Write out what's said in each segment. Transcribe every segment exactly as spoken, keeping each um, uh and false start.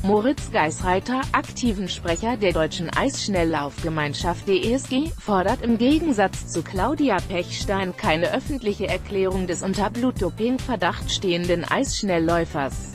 Moritz Geisreiter, aktiven Sprecher der Deutschen Eisschnelllaufgemeinschaft D E S G, fordert im Gegensatz zu Claudia Pechstein keine öffentliche Erklärung des unter Blutdoping-Verdacht stehenden Eisschnellläufers.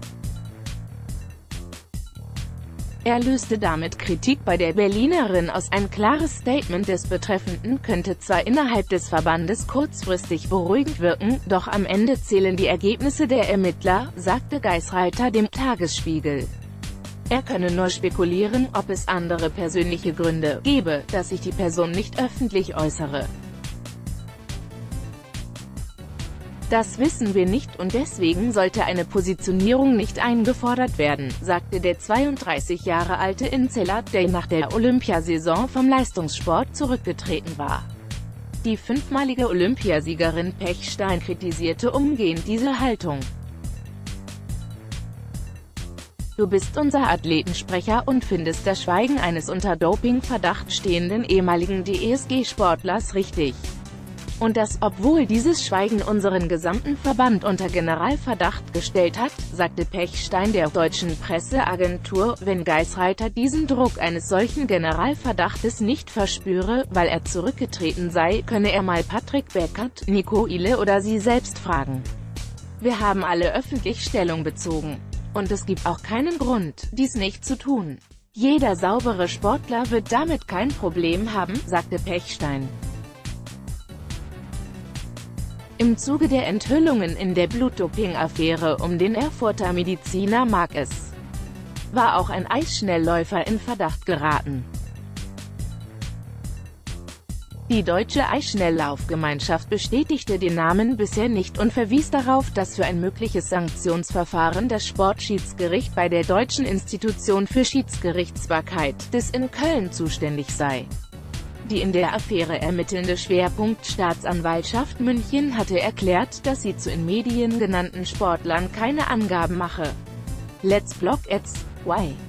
Er löste damit Kritik bei der Berlinerin aus. Ein klares Statement des Betreffenden könnte zwar innerhalb des Verbandes kurzfristig beruhigend wirken, doch am Ende zählen die Ergebnisse der Ermittler, sagte Geisreiter dem Tagesspiegel. Er könne nur spekulieren, ob es andere persönliche Gründe gebe, dass sich die Person nicht öffentlich äußere. Das wissen wir nicht und deswegen sollte eine Positionierung nicht eingefordert werden, sagte der zweiunddreißig Jahre alte Inzeller, der nach der Olympiasaison vom Leistungssport zurückgetreten war. Die fünfmalige Olympiasiegerin Pechstein kritisierte umgehend diese Haltung. Du bist unser Athletensprecher und findest das Schweigen eines unter Dopingverdacht stehenden ehemaligen D E S G-Sportlers richtig. Und das, obwohl dieses Schweigen unseren gesamten Verband unter Generalverdacht gestellt hat, sagte Pechstein der deutschen Presseagentur, wenn Geisreiter diesen Druck eines solchen Generalverdachtes nicht verspüre, weil er zurückgetreten sei, könne er mal Patrick Beckert, Nico Ile oder sie selbst fragen. Wir haben alle öffentlich Stellung bezogen. Und es gibt auch keinen Grund, dies nicht zu tun. Jeder saubere Sportler wird damit kein Problem haben, sagte Pechstein. Im Zuge der Enthüllungen in der Blutdoping-Affäre um den Erfurter Mediziner Marc S. war auch ein Eisschnellläufer in Verdacht geraten. Die Deutsche Eisschnelllaufgemeinschaft bestätigte den Namen bisher nicht und verwies darauf, dass für ein mögliches Sanktionsverfahren das Sportschiedsgericht bei der Deutschen Institution für Schiedsgerichtsbarkeit, D I S in Köln zuständig sei. Die in der Affäre ermittelnde Schwerpunkt Staatsanwaltschaft München hatte erklärt, dass sie zu in Medien genannten Sportlern keine Angaben mache. Let's block ads. Why?